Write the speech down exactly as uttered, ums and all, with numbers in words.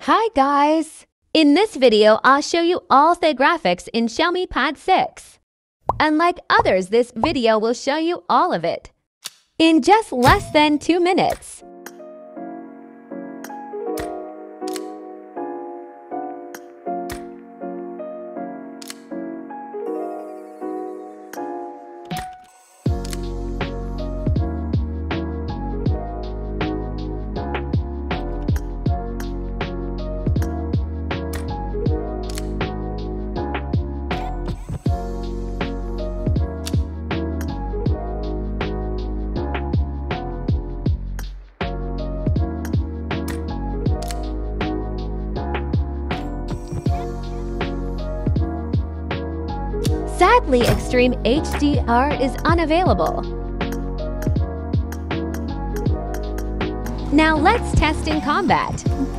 Hi guys! In this video, I'll show you all the graphics in Xiaomi Pad six. Unlike others, this video will show you all of it in just less than two minutes. Sadly, Extreme H D R is unavailable. Now let's test in combat.